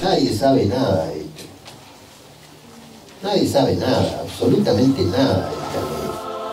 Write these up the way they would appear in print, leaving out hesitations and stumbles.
Nadie sabe nada de esto. Nadie sabe nada, absolutamente nada de esta ley.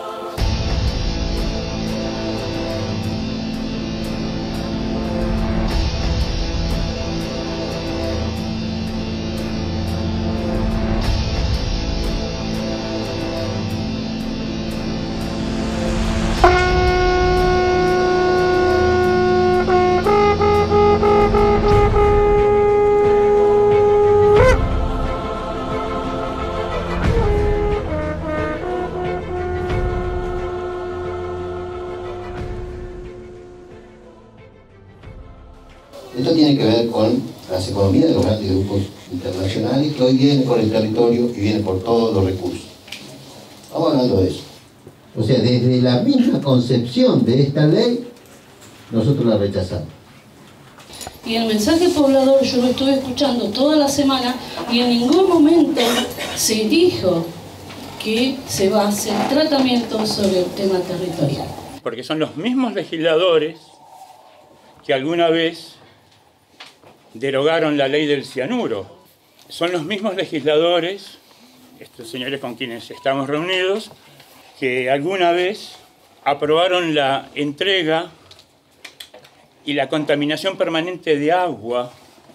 Esto tiene que ver con las economías de los grandes grupos internacionales que hoy vienen por el territorio y vienen por todos los recursos. Estamos hablando de eso. O sea, desde la misma concepción de esta ley, nosotros la rechazamos. Y el mensaje poblador yo lo estuve escuchando toda la semana y en ningún momento se dijo que se va a hacer tratamiento sobre el tema territorial. Porque son los mismos legisladores que alguna vez derogaron la ley del cianuro. Son los mismos legisladores, estos señores con quienes estamos reunidos, que alguna vez aprobaron la entrega y la contaminación permanente de agua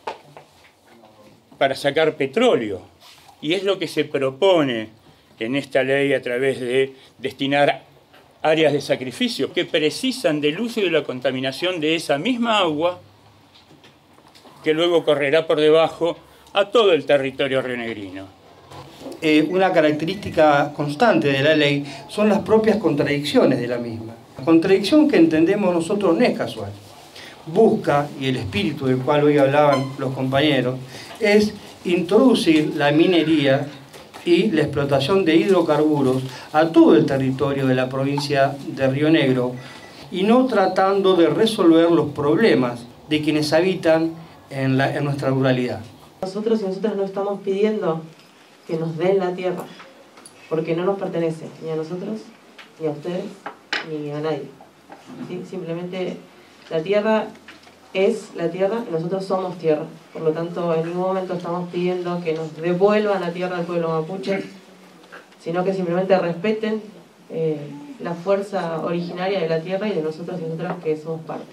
para sacar petróleo. Y es lo que se propone en esta ley a través de destinar áreas de sacrificio que precisan del uso y de la contaminación de esa misma agua que luego correrá por debajo a todo el territorio rionegrino. Una característica constante de la ley son las propias contradicciones de la misma. La contradicción que entendemos nosotros no es casual. Busca, y el espíritu del cual hoy hablaban los compañeros, es introducir la minería y la explotación de hidrocarburos a todo el territorio de la provincia de Río Negro y no tratando de resolver los problemas de quienes habitan en nuestra ruralidad. Nosotros y nosotras no estamos pidiendo que nos den la tierra, porque no nos pertenece ni a nosotros, ni a ustedes, ni a nadie. ¿Sí? Simplemente la tierra es la tierra y nosotros somos tierra. Por lo tanto, en ningún momento estamos pidiendo que nos devuelvan la tierra al pueblo mapuche, sino que simplemente respeten la fuerza originaria de la tierra y de nosotros y nosotras que somos parte.